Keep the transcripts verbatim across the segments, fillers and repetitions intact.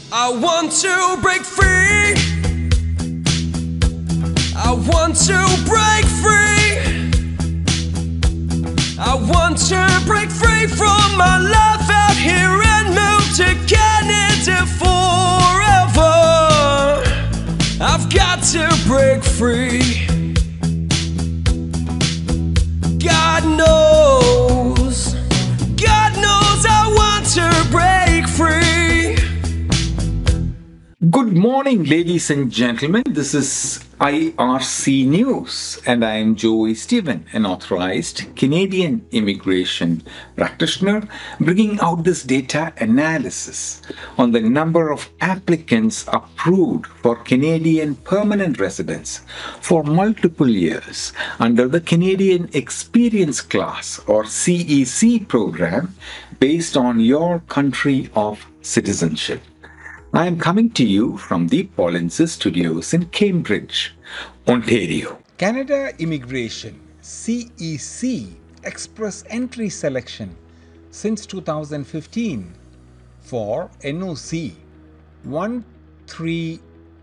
I want to break free. I want to break free. I want to break free from my life out here and move to Canada forever. I've got to break free. God knows, God knows I want to break free. Good morning, ladies and gentlemen. This is I R C News, and I am Joey Stephen, an authorized Canadian immigration practitioner, bringing out this data analysis on the number of applicants approved for Canadian permanent residence for multiple years under the Canadian Experience Class or C E C program based on your country of citizenship. I am coming to you from the Polinsys studios in Cambridge, Ontario. Canada Immigration C E C Express Entry selection since two thousand fifteen for N O C one three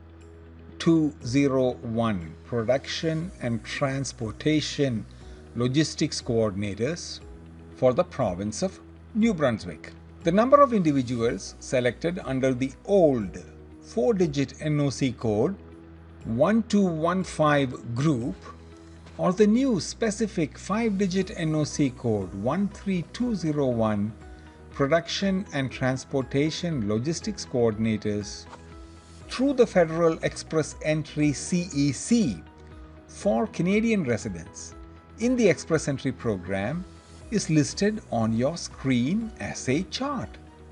two zero one Production and Transportation Logistics Coordinators for the province of New Brunswick. The number of individuals selected under the old four-digit N O C code one two one five group or the new specific five-digit N O C code one three two zero one Production and Transportation Logistics Coordinators through the Federal Express Entry C E C for Canadian residents in the Express Entry program is listed on your screen as a chart.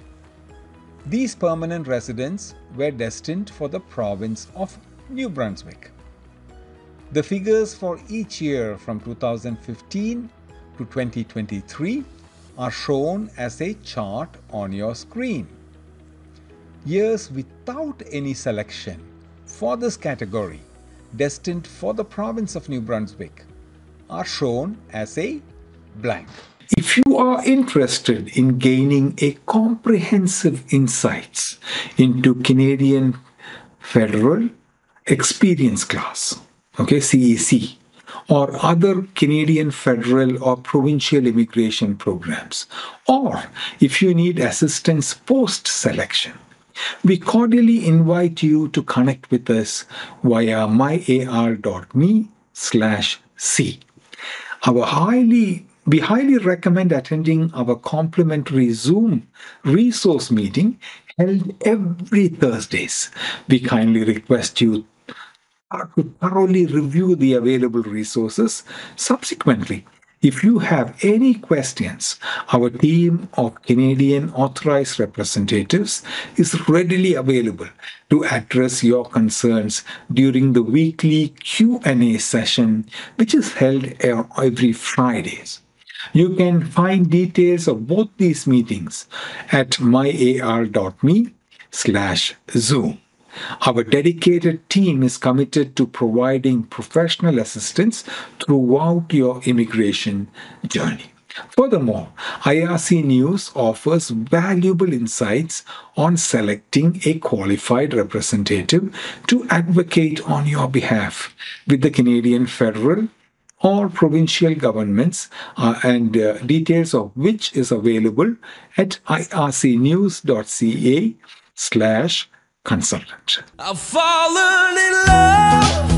These permanent residents were destined for the province of New Brunswick. The figures for each year from two thousand fifteen to twenty twenty-three are shown as a chart on your screen. Years without any selection for this category, destined for the province of New Brunswick, are shown as a blank. If you are interested in gaining a comprehensive insights into Canadian Federal Experience Class, okay, C E C, or other Canadian federal or provincial immigration programs, or if you need assistance post-selection, we cordially invite you to connect with us via myar.me slash C. Our highly We highly recommend attending our complimentary Zoom resource meeting held every Thursdays. We kindly request you to thoroughly review the available resources. Subsequently, if you have any questions, our team of Canadian authorized representatives is readily available to address your concerns during the weekly Q and A session, which is held every Fridays. You can find details of both these meetings at myar.me slash Zoom. Our dedicated team is committed to providing professional assistance throughout your immigration journey. Furthermore, I R C News offers valuable insights on selecting a qualified representative to advocate on your behalf with the Canadian federal or provincial governments, uh, and uh, details of which is available at ircnews.ca slash consultant. I've fallen in love